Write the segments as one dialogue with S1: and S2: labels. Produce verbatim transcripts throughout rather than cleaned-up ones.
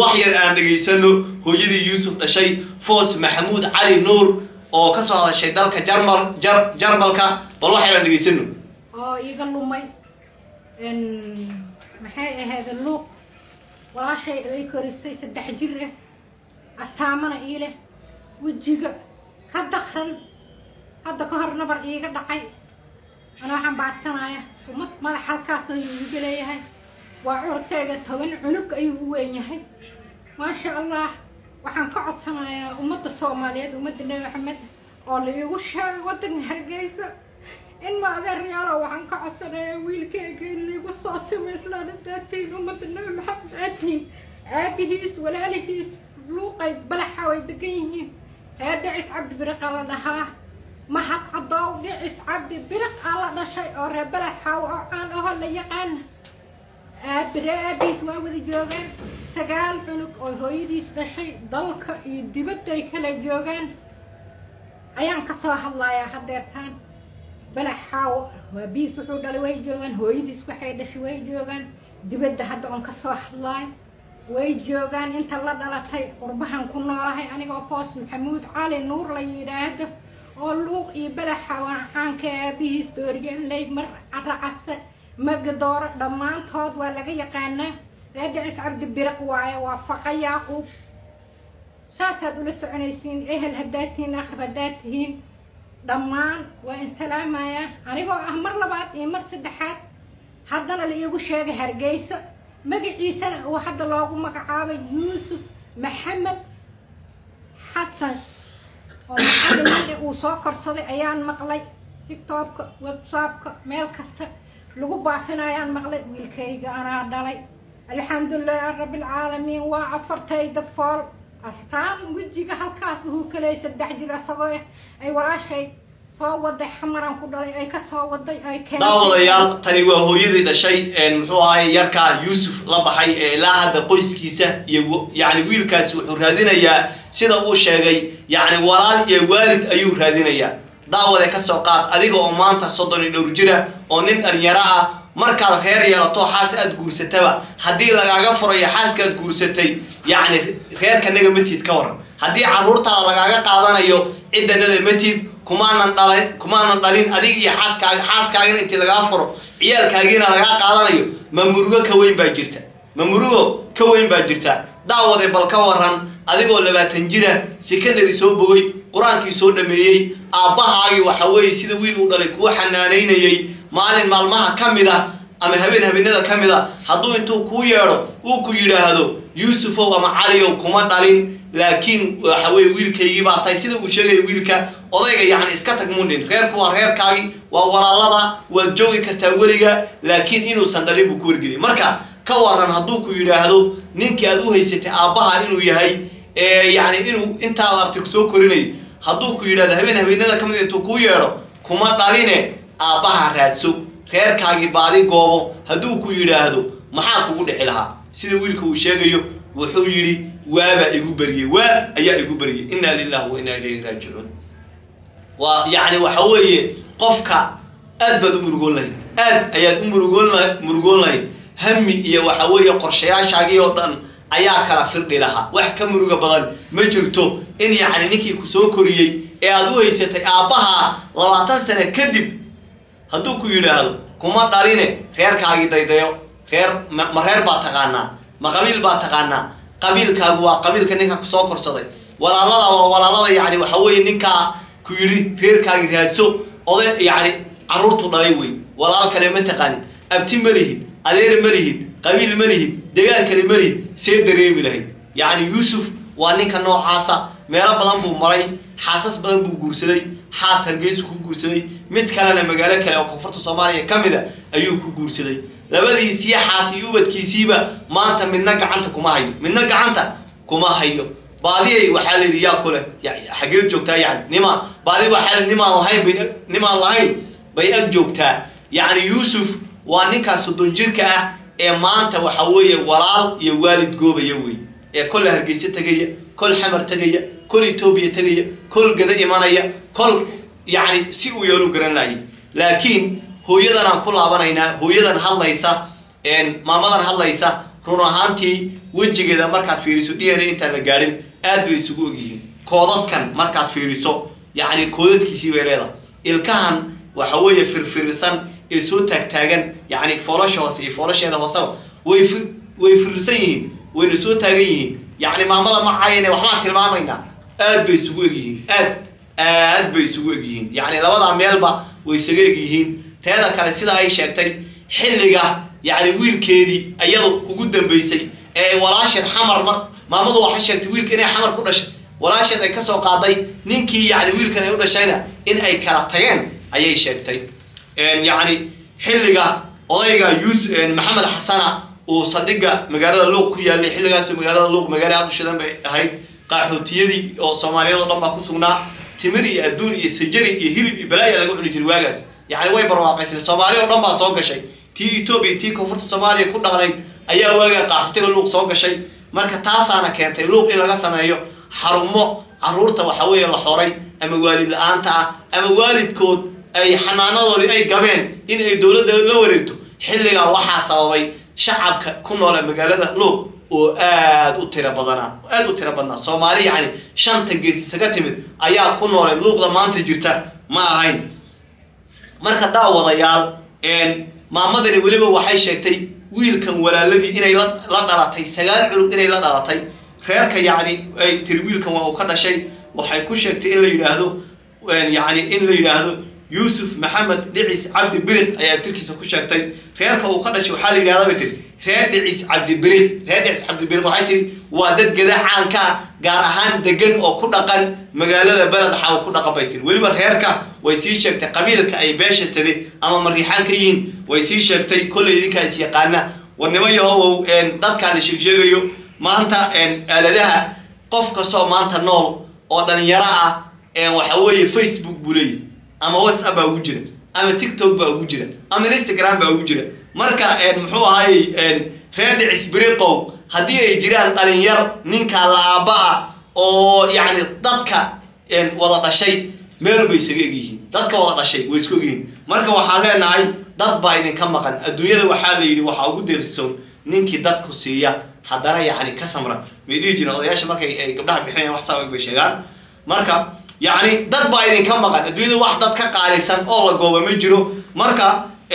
S1: وحير أن نجيسنو هو يدي يوسف الشيء فوز محمود علي نور أو كسر هذا الشيء ذلك جرمل جر جرمل كا والوحير أن نجيسنو
S2: آه يقولوا ماي إن محي هذا اللوك ولا شيء يكور السيس الدحجرة استعمل إله وجيجا هذا خل هذا كهر نبر إيجا دقي أنا عم بعثنا يا ومت ما حركة سوي هاي وعرتها تهون عنق أيوين هاي ما شاء الله وحن قعد سنايا ومت الصومالية ومت النبي محمد قال لي وش ودن هرجيسة إن ما أقدر يلا وحن قعد سنايا ويل كي اللي قصاص مثل الداتين ومت النبي محمد أتين أبيهيس ولا لهيس لوقي بلا حاول دقيني هذا عيس عبد برق على لها ما حق عضاو عيس عبد برق على شيء أو بلا حاول عن أهل يقان أبرا أبيس وأودي جوجان سجال عنق أو هويديس شيء ضلك يدبت يكلا جوجان أيام كسوها الله يا حدرتان بلا حاول وأبيس وحود على وجه جوجان هويديس وحيد شوي جوجان دبت هذا عن كسوها الله ويجوغان انت الله دلتay qurbahan ku noolahay aniga foos maxamuud cali nuur la yiraahdo oo luuq iyo balaxa waxaan ka aabihiis dooriyeen lay mar aracase magdoor dhamaantood waa laga yaqaanaa raadicis cabdi biraq waaye waa faqa yaaqub saasad ula soconaysiin ehel hadaatiin akhbadaatihiin dhamaan waa in salaamaya aniga ah mar labaad iyo mar saddexaad haddana la iigu sheegay hargeysa magaciisana oo hadda loogu magacaabay yuusuf maxamed xasan oo maxamed uu soo korsaday ayaan maqlay tiktok-ka whatsapp-ka meel kasta lagu baafinayaan maqlay wiilkayga anaa dhalay alxamdulillaah rabbil caalamiin waa afartayda fool astaan wejiga halkaas uu kaleey saddex jir asagoo ay walaashay soo waday xamaran ku dhalay ay ka soo waday ay keen
S1: daawadayaal tani waa hooyadii dhashay een muxuu ahay yarka Yuusuf la baxay ee ilaa hadda qoyskiisa iyo yaani wiilkaas wuxuu raadinayaa sida uu sheegay yaani walaal iyo waalid ayuu raadinayaa daawada ka soo qaad adiga oo maanta soddon iyo dhowr jira oo nin dhalinyaro ah markaad reer yeelato xaas aad guursataba haddii lagaaga furayo xaaskaad guursatay yaani reerka naga matid ka war haddii caruurtaada lagaaga qaadanayo ciidanada matid kumaanan dhalin kumaanan dhalin adiga iyo xaaskaaga xaaskaaga intii laga furo ciyaalkaagiina laga qaadanayo ma murugo ka weyn baa jirta ma murugo ka weyn baa jirta daawade bal ka waran adigoo labaatan jira secondary soo bogay quraankii soo dhameeyay aabahaagi waxa weey sida wiil uu dhalay kuwa xanaaneynayay maalin maalmaha kamida ama habeen habeenada kamida hadduu intuu ku yeero uu ku yiraahdo Yuusufow ama Caliyow kuma dhalin laakiin waxa weey wiilkaygii baa tay sida uu sheegay wiilka odayga yaani iska tag muudin reerku waa reerkaagi waa walaalada waa joogi kartaa wariga laakiin inuu san dhalin buu ku wargeli marka ka waran hadduu ku yiraahdo ninkii aad u haysatay aabaha inuu yahay ee yaani inuu inta artay soo korinay hadduu ku yiraahdo habeen habeenada kamid intuu ku yeero kuma dhaline aabaha raadso reerkaagi baadi goobo hadduu ku yiraahdo maxaa kugu dhici lahaa sida wiilka uu sheegayo wuxuu yiri waaba igu bariyay waa ayaa igu bariyay inna lillahi wa inna ilayhi raaji'un wa yaani waxa weeye qofka aad bad u murugoon lahayd aad ayaad u murugoon lahayd murugoon lahayd hammi iyo waxa weeye qorshayaashaagii oo dhan ayaa kala firdhi lahaa wax ka muruga badan ma jirto in yaani ninkii ku soo koriyay ee aad u haysatay aabaha labaatan sano kadib hadduu ku yiraahdo kuma dhaline reerkaagi daydayo reer ma reer baa taqaanaa ma qabiil baa taqaanaa qabiilkaagu waa qabiilka ninka ku soo korsaday walaalada waa walaalada yaani waxa weeye ninka ku yiri reerkaagi raadso oday yaani caruurtu dhalay way walaal kale ma taqaan abti malihid adeer malihid qabiil malihid deegaan kale malihid see dareemi lahayd yaani Yuusuf waa ninka noocaasa meelo badan buu maray xaasas badan buu guursaday xaas Hargeysa ku guursaday mid kalena magaalo kale oo koonfurta Soomaaliya kamida ayuu ku guursaday labadiisii xaas iyo ubadkiisiiba maanta midna gacanta kuma hayo midna gacanta kuma hayo baadiyay waxa la yiraahdaa kule xageed joogtaa yaani nima baadi waxa nima lahayn nima lahayn bay ag joogtaa yaani Yuusuf waa ninka soddon jirka ah ee maanta waxa weeye walaal iyo waalid goobaya way ee kol Hargeysa tagaya kol xamar tagaya kol Itoobiya tagaya kol gada imanaya kol yaani si uu yoolu garanayay laakiin hooyadan aan ku laabanaynaa hooyadan hadlaysa een maamadan hadlaysa run ahaantii wejigeeda markaad fiiriso D N A intaan la gaadhin aad bay isugu ogyihiin koodadkan markaad fiiriso yacni koodadkiisii bay leedahay ilkahan waxa weeye firfirsan ee soo taagtaagan yacni foolasha hoose iyo foolasheeda hooseba way way firsan yihiin wayna soo taagan yihiin yacni maamada ma caayane waxbaan tilmaamaynaa aad bay isugu egyihiin aad aad bay isugu egyihiin yacni labada meelba way isaga egyihiin teeda kale sida ay sheegtay xilliga yacni wiilkeedii ayadu ugu dambeysay ee walaasheed xamar mar maamadu waxay sheegtay wiilka inay xamar ku dhashay walaasheed ay ka soo qaaday ninkii yacni wiilkan ay u dhashayna in ay kala tageen ayay sheegtay yacni xilliga odayga yuus maxamed xasana uu saldhigga magaalada luuq ku yaalay xilligaasoo magaalada luuq magaalo aad u shidan bay ahayd qaaxootiyadii oo soomaaliyeed oo dhan baa ku sugnaa timir iyo adduun iyo sajari iyo hilib iyo balaaya laga cuni jiray waagaas yacni way barwaaqaysay soomaali oo dhan baa soo gashay tii Ethiopia tii koonfurta Soomaaliya ku dhaqnayd ayaa waaga qaaxootiga luuq soo gashay marka taasaana keentay luuq in laga sameeyo xarumo caruurta waxa weeye la xoray ama waalid la'aanta ama waalidkood ay xanaanadoodii ay gabeen in ay dawladda la wareegto xilliga waxaa sababay shacabka ku nool magaalada luuq oo aad u tira badana aad u tira badna Soomaali yacni shanta gees isaga timid ayaa ku nool luuqda maanta jirta ma ahayn marka daawadayaal een maamadani waliba waxay sheegtay wiilkan walaaladii inay la dhalatay sagaal culug inay la dhalatay reerka yacni ay tiri wiilkan waa uu ka dhashay waxay ku sheegtay in la yiraahdo yacni in la yiraahdo Yusuf Maxamed Dhicis Cabdi Biriq ayaa tirkiisa ku sheegtay reerka uu ka dhashay waxa la yiraahdaa bay tiri reer Dhicis Cabdi Biriq reer Dhicis Cabdi Biriq waxay tiri waa dad gadacaan ka gaar ahaan degan oo ku dhaqan magaalada balad xaw ku dhaqan bay tiri waliba reerka way sii sheegtay qabiilka ay beesha saday ama mariixaan ka yihiin way sii sheegtay kulay idinkaas yaqaana warnimo yahow een dadka la sheegayo maanta een aaladaha qof kasto maanta nool oo dhalinyaro ah een waxa weeye Facebook bulay ama WhatsApp baa ugu jira ama TikTok baa ugu jira ama Instagram baa ugu jira marka een muxuu ahay een reer Dhicis Biriqow haddii ay jiraan dhalinyar ninka laaba oo yacni dadka een wada dhashay meel bay isaga yihiin dadka wada dhashay way isku yihiin marka waxaan leenahay dad baa idin ka maqan adduunyada waxaa la yiri waxa ugu deeqsoon ninkii dadku siiya haddana yacni ka samra meedii jira odayaasha markay ay gabdhaha bixinayaan wax saawig bay sheegaan marka yacni dad baa idin ka maqan adduunyada wax dad ka qaalisan oo la gooba ma jiro marka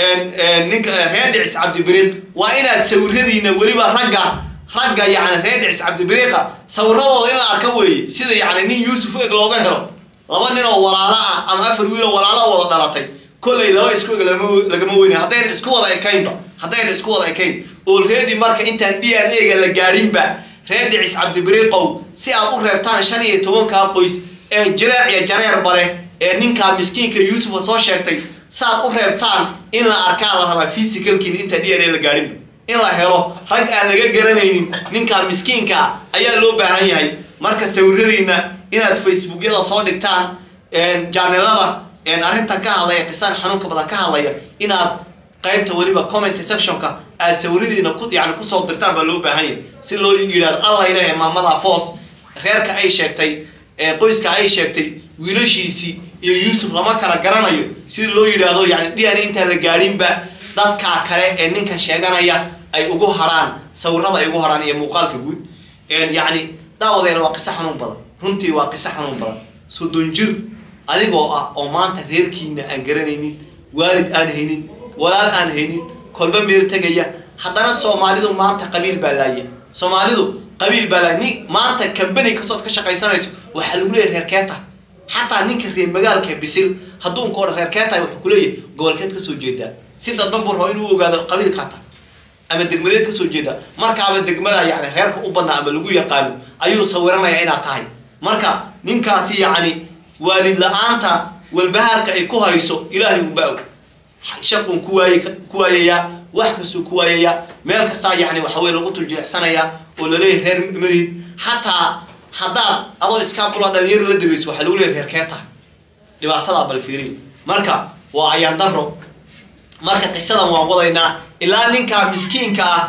S1: een ninka reer Dhicis Cabdi Biriq waa inaad sawiradiina waliba ragga ragga yacni reer Dhicis Cabdi Biriqa sawiradooda in la arka weeye sida yacni nin Yusuf eg looga helo laba nin oo walaala ah ama afar wiil oo walaala wada dhalatay kulay laba isku eg lagama weyne haddayna isku wada ekaynba haddayna isku wada ekayn already marka intaan D N A ga la gaadhinba reer Dhicis Cabdi Biriqow si aad u reebtaan shan iyo toban ka qoys ee jiraac iyo jareer bale ee ninka miskiinka Yusuf soo sheegtay saad u reebtaan in la arkaa la rabaa physicalkiin inta D N A la gaadhinba in la helo rag aan laga garanaynin ninka miskiinka ayaa loo baahan yahay marka sawiradiina inaad Facebookyada soo dhigtaan een channelada een arinta ka hadlaya qisan xanuunka badan ka hadlaya inaad qaybta waliba comment sectionka aad sawiradiina ku yacni ku soo dirtaan baa loo baahan yahay si loo yiraahdo Allah ilaahay maamada foos reerka ay sheegtay ee qoyska ay sheegtay wiilashiisi iyo Yusuf lama kala garanayo si loo yiraahdo yacni D N A inta la gaadhinba dadka kale ee ninkan sheeganaya ay ugu haraan sawirada ay ugu haraan iyo muuqaalka guud een yacni daawadeen waa qiso xanuun badan runtii waa qiso xanuun badan soddon jir adigoo ah oo maanta reerkiina aan garanaynin waalid aan haynin walaal aan haynin kolba meel tagaya haddana Soomaalidu maanta qabiil baa laayay Soomaalidu qabiil baa laayay maanta company ka soo ka shaqaysanayso waxa lagu leeyahay reerkeeta xataa ninka reer magaalka bisil hadduu ku reerkeeta wuxuu ku leeyahay gobolkeed ka soo jeeda sida dambur hoo inuu ogaado qabiilka ta ama degmadeed ka soo jeeda marka ama degmada yacni reerka u badnaa ama lagu yaqaan ayuu sawiranayaa inaad tahay marka ninkaasi yacni waalid la'aanta walbahaarka ay ku hayso ilaahay u baaw shaqun ku waayay ku waayaya wax kasto ku waayaya meel kasta yacni waxa weey lagu tuljiicsanaya oo la leeyahay reer marid hatta hadaa adoo iska kula dhalinyar la dagayso waxa lagu leeyahay reerkeeta dhibaatada bal fiirin marka waa ayaan daro marka qisadan waan wadaynaa ilaa ninka miskiinka ah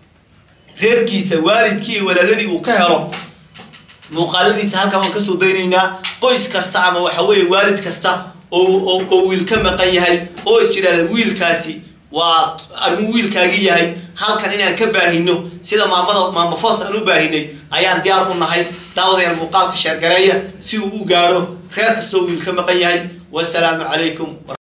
S1: reerkiisa waalidkii walaaladii uu ka helo muuqaaladiisa halka waan ka soo daynaynaa qoys kasta ama waxa weeye waalid kasta oo oo wiil ka maqan yahay oo is yiraahdo wiilkaasi وأرمو ويل كاجي هاي هل كان إن كباهينه سيدا ما مضى ما مفاص أنو باهيني أيان ديار من هاي تعوض المقال كشركرية سيو قارو خير كسو ويل كم قيهاي والسلام عليكم.